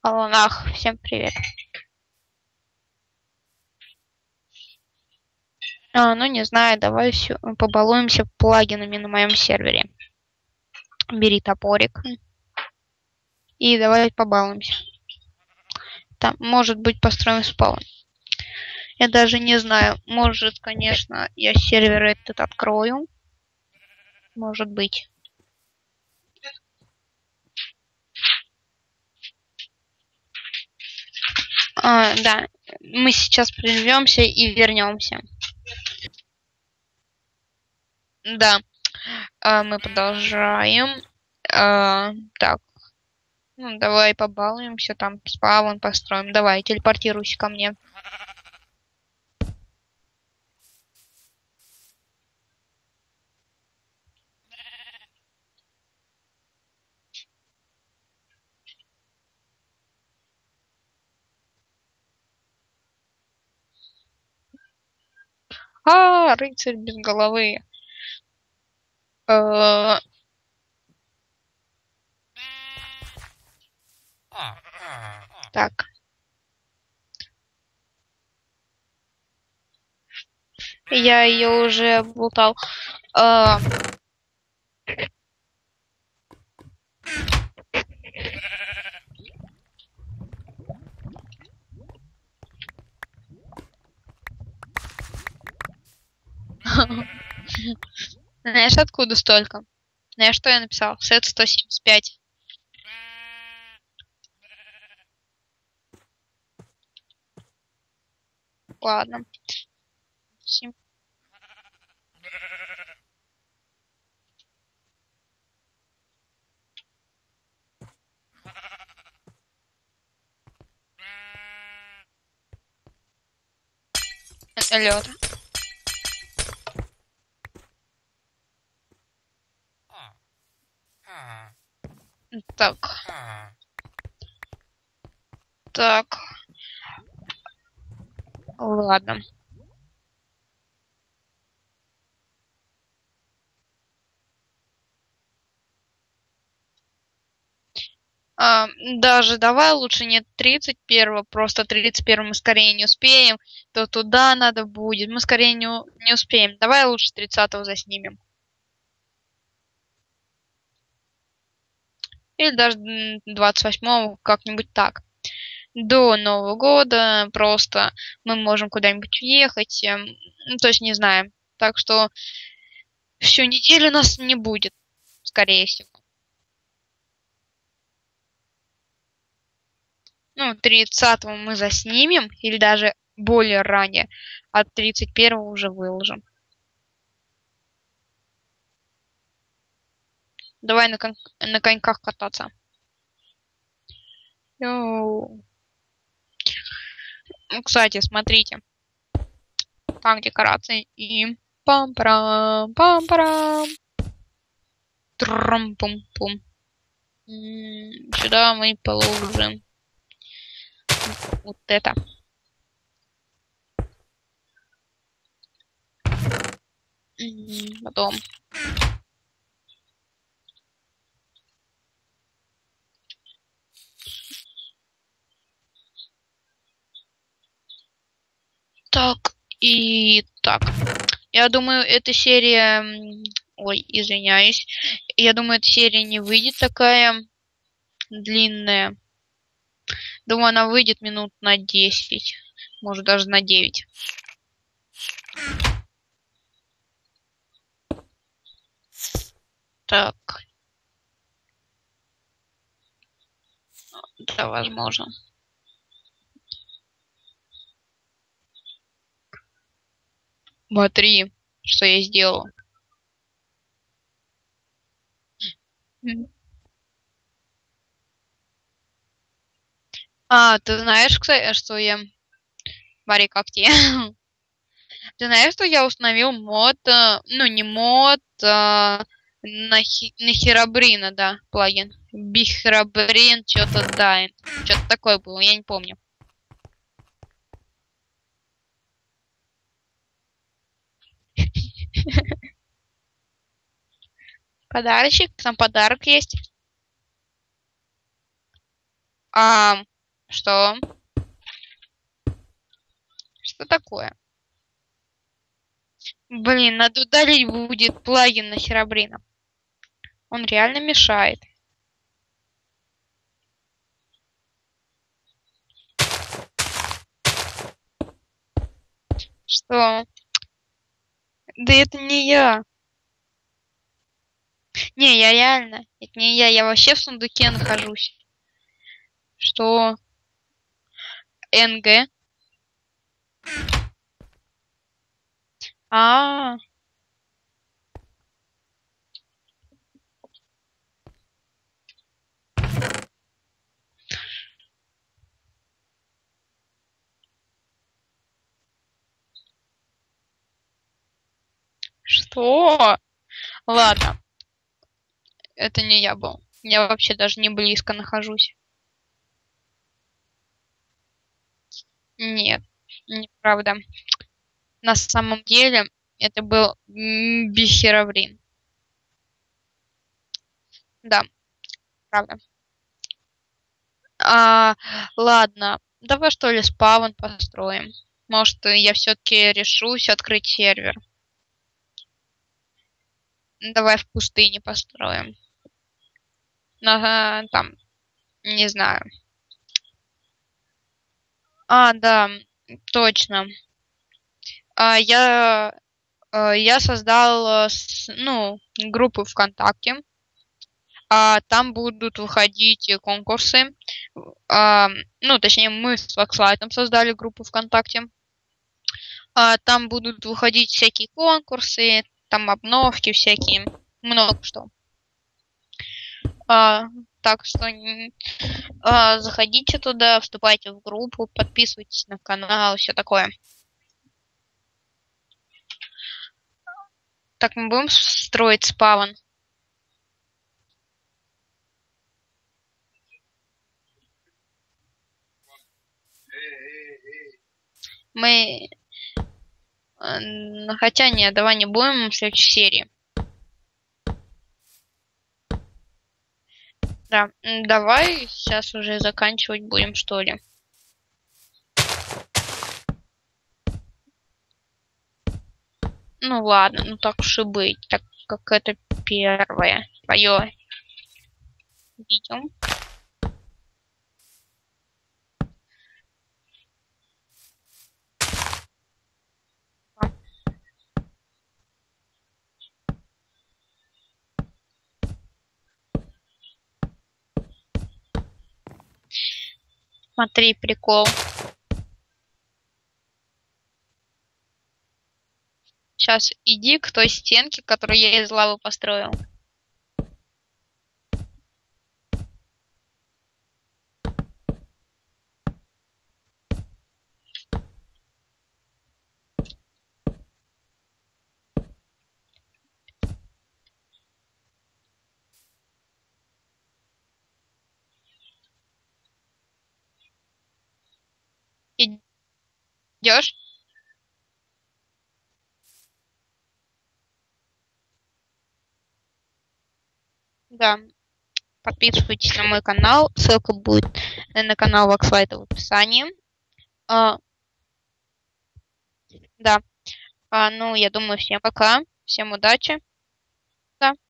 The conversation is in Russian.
Аланах, всем привет. Ну не знаю, давай побалуемся плагинами на моем сервере. Бери топорик и давай побалуемся. Там, может быть, построим спаун. Я даже не знаю, может, конечно, я сервер этот открою. Может быть. Да, мы сейчас прервемся и вернемся. Да, мы продолжаем. Так, ну давай побалуемся, там спаун построим. Давай, телепортируйся ко мне. Рыцарь без головы. Так. Я ее уже облутал. Знаешь, откуда столько? Знаешь, что я написал? Сет 175. Ладно. Это лед. Так. Так. Ладно. Даже давай лучше не 31-го, просто 31-го мы скорее не успеем, то туда надо будет. Мы скорее не успеем. Давай лучше 30-го заснимем. Или даже 28-го, как-нибудь так. До Нового года просто мы можем куда-нибудь уехать. Ну, то есть не знаем. Так что всю неделю нас не будет, скорее всего. Ну, 30-го мы заснимем, или даже более ранее, а 31-го уже выложим. Давай на коньках кататься. Йоу. Ну, кстати, смотрите. Там декорации и пам-парам, пам-парам. Трам-пум-пум. Сюда мы положим вот это. Потом так и так. Я думаю, эта серия... Ой, извиняюсь. Я думаю, эта серия не выйдет такая длинная. Думаю, она выйдет минут на 10. Может, даже на 9. Так. Да, возможно. Смотри, что я сделал. Ты знаешь, кстати, что я... Смотри, как тебе. Ты знаешь, что я установил мод... Ну, не мод, на Херобрина, да, плагин. Бихеробрин, что-то да. Что-то такое было, я не помню. Подарочек, там подарок есть. Что? Что такое? Блин, надо удалить будет плагин на Херобрина. Он реально мешает. Что? Да это не я. Не, я реально. Это не я. Я вообще в сундуке нахожусь. Что? НГ? А, что? Ладно, это не я был. Я вообще даже не близко нахожусь. Нет, неправда. На самом деле это был Бихероврин. Да, правда. А, ладно, давай что ли спавн построим. Может, я все-таки решусь открыть сервер. Давай в пустыне построим. Ага, там, не знаю. А, да, точно. А, я создал, ну, группу ВКонтакте. Там будут выходить конкурсы. Ну, точнее, мы с Вокслайтом создали группу ВКонтакте. Там будут выходить всякие конкурсы, там обновки всякие, много что. Так что заходите туда, вступайте в группу, подписывайтесь на канал, все такое. Так, мы будем строить спавн. Мы... Хотя нет, давай не будем в следующей серии. Да, давай сейчас уже заканчивать будем, что ли. Ну ладно, ну так уж и быть, так как это первое твое видео. Смотри, прикол. Сейчас иди к той стенке, которую я из лавы построил. Идешь? Да. Подписывайтесь на мой канал. Ссылка будет на канал Вокслайта в описании. Да. Ну, я думаю, всем пока. Всем удачи. Да.